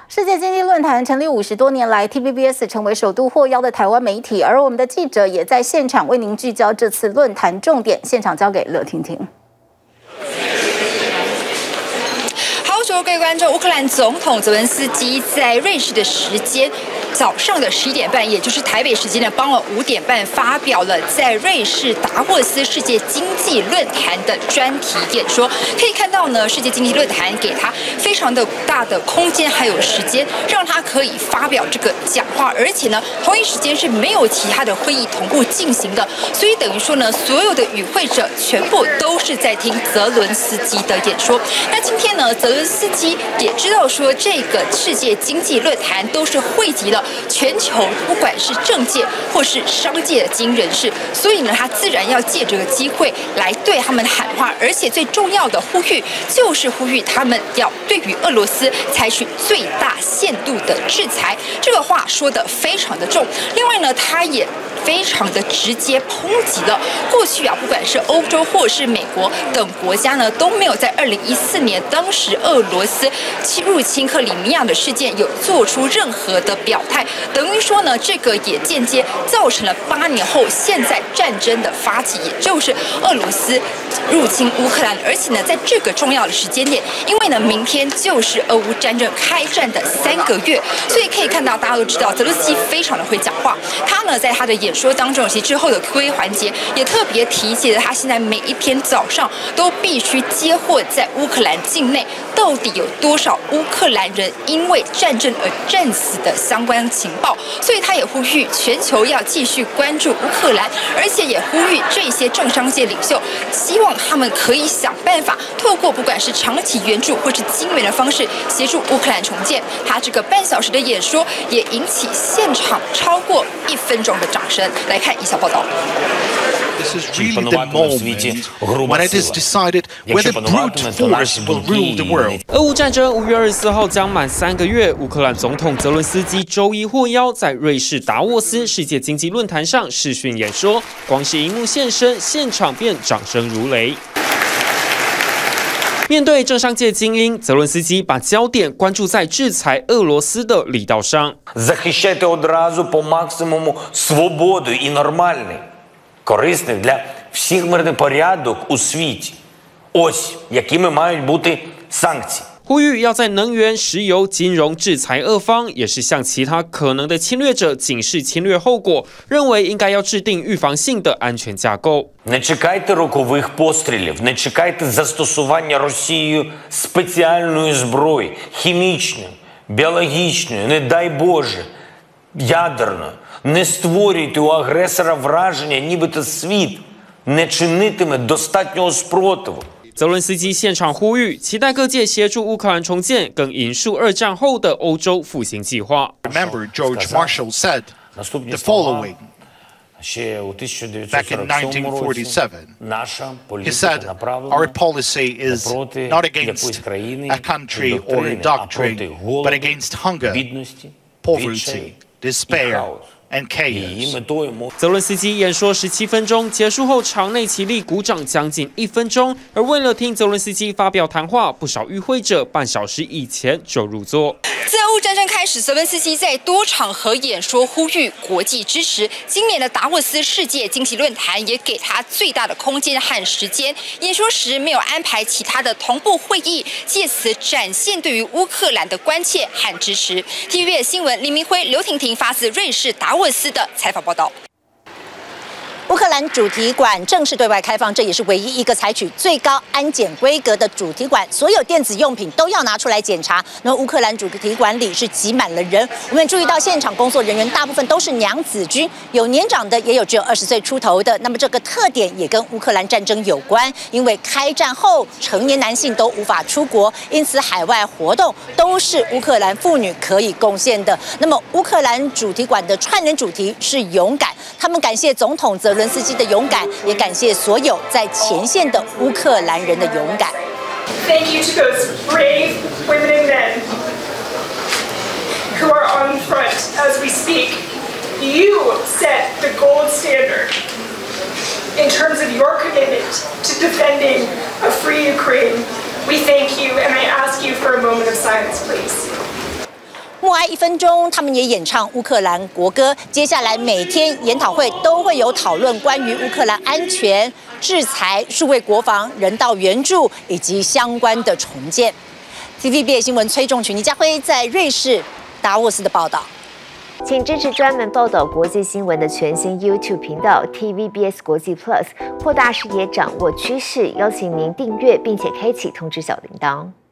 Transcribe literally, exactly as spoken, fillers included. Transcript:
世界经济论坛成立五十多年来 ，T V B S 成为首度获邀的台湾媒体，而我们的记者也在现场为您聚焦这次论坛重点。现场交给乐婷婷。 各位观众，乌克兰总统泽伦斯基在瑞士的时间早上的十一点半，也就是台北时间的傍晚五点半，发表了在瑞士达沃斯世界经济论坛的专题演说。可以看到呢，世界经济论坛给他非常的大的空间还有时间，让他可以发表这个讲话，而且呢，同一时间是没有其他的会议同步进行的，所以等于说呢，所有的与会者全部都是在听泽伦斯基的演说。那今天呢，泽伦斯基也知道说，这个世界经济论坛都是汇集了全球不管是政界或是商界的精英人士，所以呢，他自然要借这个机会来对他们喊话，而且最重要的呼吁就是呼吁他们要对于俄罗斯采取最大限度的制裁。这个话说得非常的重。另外呢，他也非常的直接抨击了过去啊，不管是欧洲或者是美国等国家呢，都没有在二零一四年当时俄罗斯入侵克里米亚的事件有做出任何的表态，等于说呢，这个也间接造成了八年后现在战争的发起，也就是俄罗斯入侵乌克兰。而且呢，在这个重要的时间点，因为呢，明天就是俄乌战争开战的三个月，所以可以看到大家都知道，泽伦斯基非常的会讲话。他呢，在他的演说当中，其实之后的 Q A 环节也特别提及了他现在每一天早上都必须接获在乌克兰境内到底有多少乌克兰人因为战争而战死的相关情报，所以他也呼吁全球要继续关注乌克兰，而且也呼吁这些政商界领袖，希望他们可以想办法透过不管是长期援助或是金援的方式协助乌克兰重建。他这个半小时的演说也引起现场超过一分钟的掌声。来看以下报道。 This is really the moment when it is decided whether brute force will rule the world. 俄乌战争五月二十四号将满三个月，乌克兰总统泽伦斯基周一获邀在瑞士达沃斯世界经济论坛上视讯演说，光是荧幕现身，现场便掌声如雷。 面对政商界精英，泽伦斯基把焦点关注在制裁俄罗斯的力道上。 Захищайте одразу по максимуму свободу і нормальний, корисний для всіх мирний порядок у світі. Ось якими мають бути санкції. 呼吁要在能源、石油、金融制裁俄方，也是向其他可能的侵略者警示侵略后果，认为应该要制定预防性的安全架构。 Не чекайте рокових пострілів, не чекайте застосування Росією спеціальної зброї, хімічної, біологічної, не дай Боже, ядерної. Не створюйте у агресора враження, нібито світ не чинитиме достатнього спротиву. 泽伦斯基现场呼吁，期待各界协助乌克兰重建，更引述二战后的欧洲复兴计划。 Remember, George Marshall said the following back in nineteen forty-seven. He said, "Our policy is not against a country or a doctrine, but against hunger, poverty, despair." And chaos. 泽伦斯基演说十七分钟，结束后场内起立鼓掌将近一分钟。而为了听泽伦斯基发表谈话，不少与会者半小时以前就入座。 自俄乌战争开始，泽伦斯基在多场合演说呼吁国际支持。今年的达沃斯世界经济论坛也给他最大的空间和时间。演说时没有安排其他的同步会议，借此展现对于乌克兰的关切和支持。T V B 新闻李明辉、刘婷婷发自瑞士达沃斯的采访报道。 乌克兰主题馆正式对外开放，这也是唯一一个采取最高安检规格的主题馆，所有电子用品都要拿出来检查。那么乌克兰主题馆里是挤满了人，我们注意到现场工作人员大部分都是娘子军，有年长的，也有只有二十岁出头的。那么这个特点也跟乌克兰战争有关，因为开战后成年男性都无法出国，因此海外活动都是乌克兰妇女可以贡献的。那么乌克兰主题馆的串联主题是勇敢，他们感谢总统泽伦斯基的勇敢，也感谢所有在前线的乌克兰人的勇敢。 Thank you to those brave women and men who are on front as we speak. You set the gold standard in terms of your commitment to defending a free Ukraine. We thank you, and I ask you for a moment of silence, please. 一分钟，他们也演唱乌克兰国歌。接下来每天研讨会都会有讨论关于乌克兰安全、制裁、数位国防、人道援助以及相关的重建。T V B S 新闻崔仲群、倪家辉在瑞士达沃斯的报道。 请支持专门报道国际新闻的全新 YouTube 频道 T V B S 国际 Plus， 扩大视野，掌握趋势。邀请您订阅并且开启通知小铃铛。